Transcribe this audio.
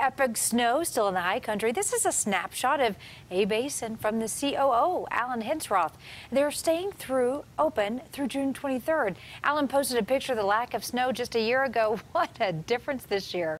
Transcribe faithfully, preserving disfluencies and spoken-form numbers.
Epic snow still in the high country. This is a snapshot of A-Basin from the C O O, Alan Hinsroth. They're staying through open through June twenty-third. Alan posted a picture of the lack of snow just a year ago. What a difference this year.